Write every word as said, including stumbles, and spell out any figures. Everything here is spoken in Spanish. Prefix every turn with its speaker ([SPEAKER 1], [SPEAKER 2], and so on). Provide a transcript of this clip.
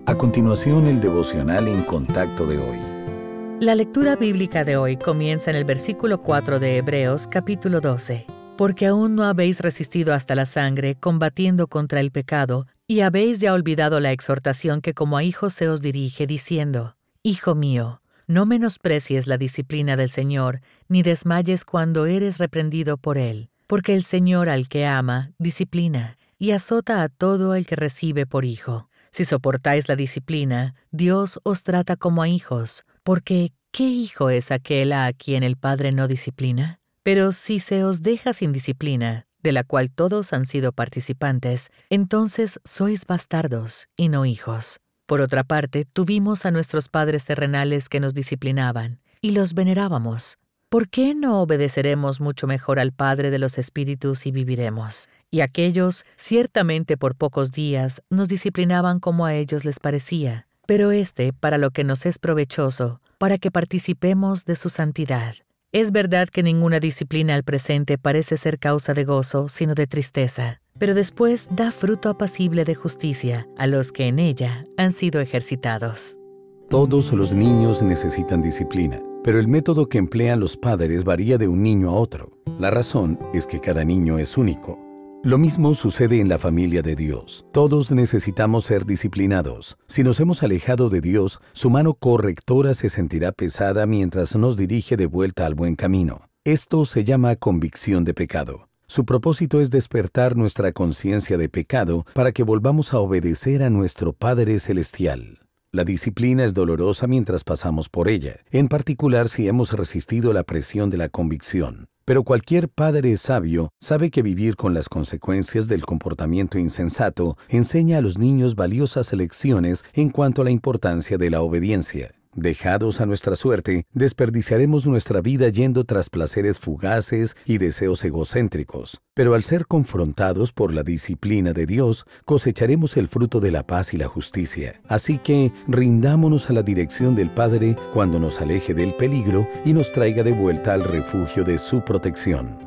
[SPEAKER 1] A continuación, el devocional en contacto de hoy.
[SPEAKER 2] La lectura bíblica de hoy comienza en el versículo cuatro de Hebreos, capítulo doce. Porque aún no habéis resistido hasta la sangre, combatiendo contra el pecado, y habéis ya olvidado la exhortación que como a hijos se os dirige, diciendo: Hijo mío, no menosprecies la disciplina del Señor, ni desmayes cuando eres reprendido por Él. Porque el Señor al que ama, disciplina, y azota a todo el que recibe por hijo. Si soportáis la disciplina, Dios os trata como a hijos, porque ¿qué hijo es aquel a quien el Padre no disciplina? Pero si se os deja sin disciplina, de la cual todos han sido participantes, entonces sois bastardos y no hijos. Por otra parte, tuvimos a nuestros padres terrenales que nos disciplinaban, y los venerábamos. ¿Por qué no obedeceremos mucho mejor al Padre de los Espíritus y viviremos? Y aquellos, ciertamente por pocos días, nos disciplinaban como a ellos les parecía, pero éste para lo que nos es provechoso, para que participemos de su santidad. Es verdad que ninguna disciplina al presente parece ser causa de gozo, sino de tristeza, pero después da fruto apacible de justicia a los que en ella han sido ejercitados.
[SPEAKER 1] Todos los niños necesitan disciplina, pero el método que emplean los padres varía de un niño a otro. La razón es que cada niño es único. Lo mismo sucede en la familia de Dios. Todos necesitamos ser disciplinados. Si nos hemos alejado de Dios, su mano correctora se sentirá pesada mientras nos dirige de vuelta al buen camino. Esto se llama convicción de pecado. Su propósito es despertar nuestra conciencia de pecado para que volvamos a obedecer a nuestro Padre Celestial. La disciplina es dolorosa mientras pasamos por ella, en particular si hemos resistido la presión de la convicción. Pero cualquier padre sabio sabe que vivir con las consecuencias del comportamiento insensato enseña a los niños valiosas lecciones en cuanto a la importancia de la obediencia. Dejados a nuestra suerte, desperdiciaremos nuestra vida yendo tras placeres fugaces y deseos egocéntricos. Pero al ser confrontados por la disciplina de Dios, cosecharemos el fruto de la paz y la justicia. Así que rindámonos a la dirección del Padre cuando nos aleje del peligro y nos traiga de vuelta al refugio de su protección.